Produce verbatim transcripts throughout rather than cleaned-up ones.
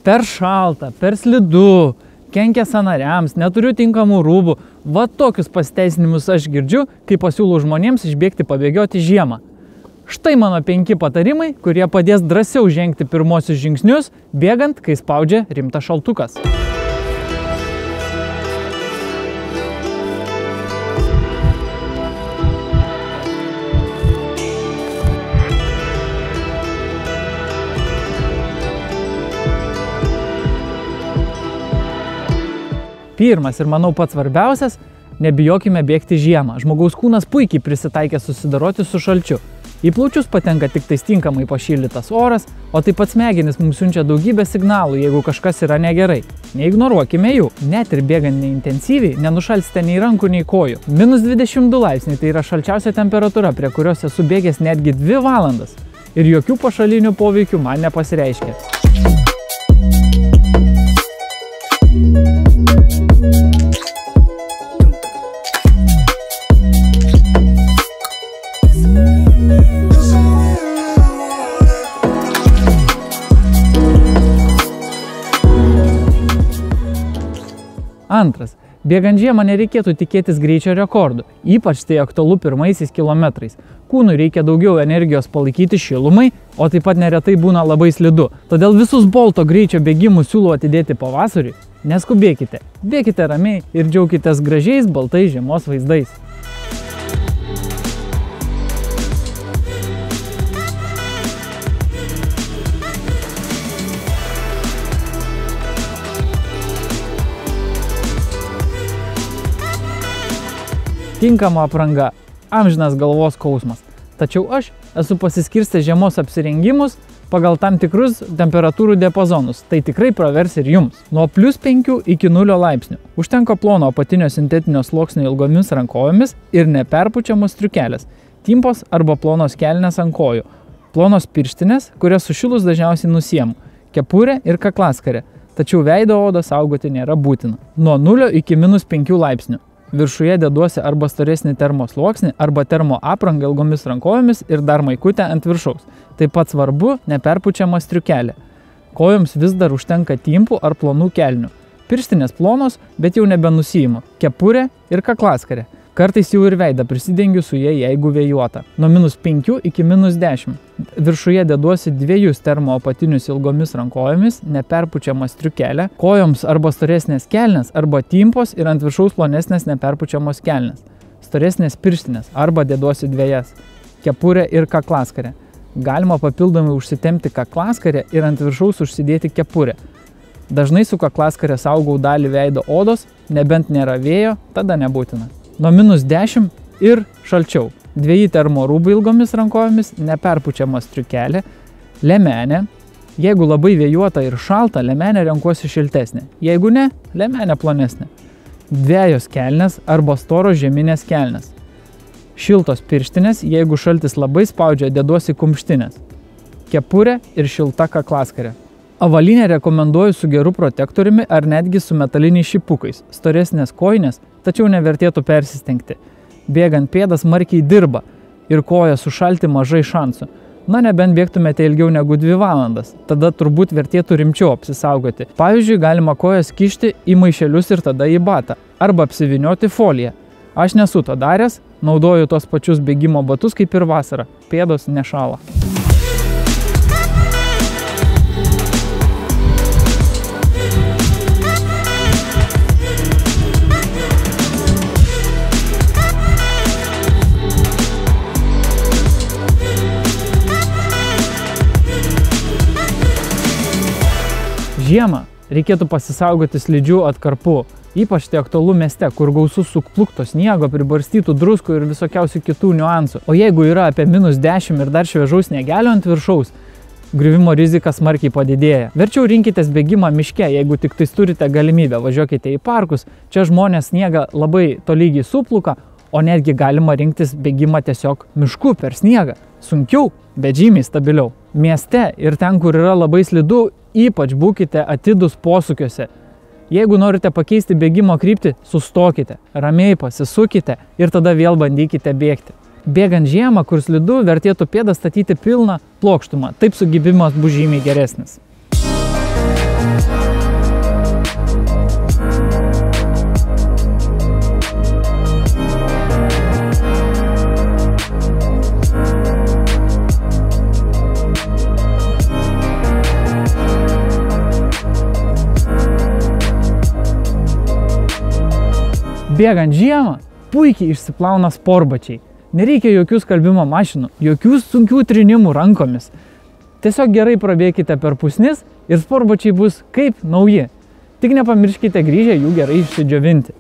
per šalta, per slidu, kenkia sąnariams, neturiu tinkamų rūbų. Va tokius pasiteisinimus aš girdžiu, kai pasiūlau žmonėms išbėgti pabėgioti žiemą. Štai mano penki patarimai, kurie padės drąsiau žengti pirmosius žingsnius, bėgant, kai spaudžia rimtas šaltukas. Pirmas ir manau pats svarbiausias – nebijokime bėgti žiemą. Žmogaus kūnas puikiai prisitaikė susidoroti su šalčiu. Į plaučius patenka tik tais tinkamai pašildytas oras, o taip pat smegenys mums siunčia daugybę signalų, jeigu kažkas yra negerai. Neignoruokime jų. Net ir bėgant neintensyviai, nenušalsite nei rankų, nei kojų. minus dvidešimt du laipsniai tai yra šalčiausia temperatūra, prie kurios esu bėgęs netgi dvi valandas. Ir jokių pašalinių poveikių man nepasireiškia. Antras. Bėgant žiemą nereikėtų tikėtis greičio rekordų, ypač tai aktualu pirmaisiais kilometrais. Kūnui reikia daugiau energijos palaikyti šilumai, o taip pat neretai būna labai slidu. Todėl visus bolto greičio bėgimus siūlau atidėti pavasariui. Neskubėkite, bėkite ramiai ir džiaukitės gražiais baltais žiemos vaizdais. Tinkama apranga – amžinas galvos skausmas. Tačiau aš esu pasiskirstęs žiemos apsirengimus pagal tam tikrus temperatūrų diapazonus. Tai tikrai pravers ir jums. Nuo plius penkių iki nulio laipsnių. Užtenka plono apatinio sintetinio sluoksnio ilgomis rankovėmis ir neperpučiamos striukelės. Timpos arba plonos kelnės ant kojų. Plonos pirštinės, kurias sušilus dažniausiai nusiemu. Kepurė ir kaklaskarė. Tačiau veido odą saugoti nėra būtina. Nuo nulio iki minus penkių laipsnių. Viršuje deduosi arba storesnį termosluoksnį, arba termo aprangą ilgomis rankovėmis ir dar maikutę ant viršaus. Taip pat svarbu neperpučiama striukelė. Kojoms vis dar užtenka timpų ar plonų kelnių. Pirštinės plonos, bet jau nebenusiimu. Kepurė ir kaklaskarė. Kartais jau ir veidą prisidengiu su jie, jeigu vėjuota. Nuo minus penkių iki minus dešimt. Viršuje deduosi dviejus termo apatinius ilgomis rankovėmis, neperpučiamą striukelę, kojoms arba storesnės kelnės, arba timpos ir ant viršaus plonesnės neperpučiamos kelnės. Storesnės pirštinės arba deduosi dviejas. Kepurė ir kaklaskarė. Galima papildomai užsitempti kaklaskarę ir ant viršaus užsidėti kepurę. Dažnai su kaklaskarė saugau dalį veido odos, nebent nėra vėjo, tada nebūtina. Nuo minus dešimt ir šalčiau. Dviejį termo rūbai ilgomis rankovėmis, neperpučiama striukelė, liemenė. Jeigu labai vėjuota ir šalta, liemenę renkuosi šiltesnė. Jeigu ne, liemenė plonesnė. Dviejos kelnės arba storos žeminės kelnės. Šiltos pirštinės, jeigu šaltis labai spaudžia, deduosi kumštinės. Kepurė ir šilta kaklaskarė. Avalynę rekomenduoju su geru protektoriumi ar netgi su metaliniais šipukais. Storesnės kojinės, tačiau nevertėtų persistengti. Bėgant pėdas markiai dirba ir koja sušalti mažai šansų. Na, nebent bėgtumėte ilgiau negu dvi valandas. Tada turbūt vertėtų rimčiau apsisaugoti. Pavyzdžiui, galima kojas kišti į maišelius ir tada į batą. Arba apsivinioti foliją. Aš nesu to daręs, naudoju tos pačius bėgimo batus kaip ir vasarą. Pėdos nešąla. Žiemą reikėtų pasisaugoti slidžių atkarpų, ypač tai aktualu mieste, kur gausus suplukto sniego, pribarstytų druskų ir visokiausių kitų niuansų. O jeigu yra apie minus dešimt ir dar šviežaus sniegelio ant viršaus, griuvimo rizika smarkiai padidėja. Verčiau rinkitės bėgimą miške, jeigu tik tais turite galimybę, važiuokite į parkus, čia žmonės sniegą labai tolygiai supluka, o netgi galima rinktis bėgimą tiesiog mišku per sniegą. Sunkiau, bet žymiai stabiliau. Mieste ir ten, kur yra labai slidu, ypač būkite atidūs posūkiuose. Jeigu norite pakeisti bėgimo kryptį, sustokite, ramiai pasisukite ir tada vėl bandykite bėgti. Bėgant žiemą, kur slidu, vertėtų pėdą statyti pilną plokštumą, taip sugybimas bus žymiai geresnis. Bėgant žiemą, puikiai išsiplauna sportbačiai. Nereikia jokių skalbimo mašinų, jokių sunkių trinimų rankomis. Tiesiog gerai prabėkite per pusnis ir sportbačiai bus kaip nauji. Tik nepamirškite grįžę jų gerai išsidžiovinti.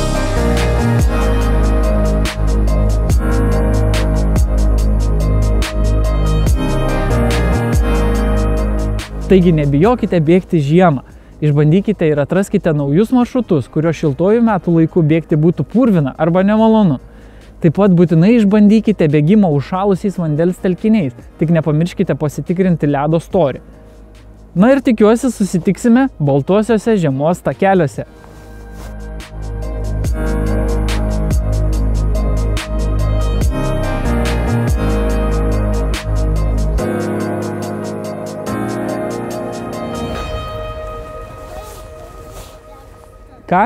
Taigi nebijokite bėgti žiemą. Išbandykite ir atraskite naujus maršrutus, kurio šiltojų metų laiku bėgti būtų purvina arba nemalonu. Taip pat būtinai išbandykite bėgimą užšalusiais vandens telkiniais, tik nepamirškite pasitikrinti ledo storį. Na ir tikiuosi susitiksime baltuosiuose žiemos takeliuose. Ką?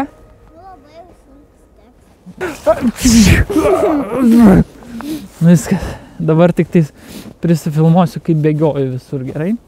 Viskas. Dabar tik tais prisifilmuosiu, kaip bėgioju visur, gerai?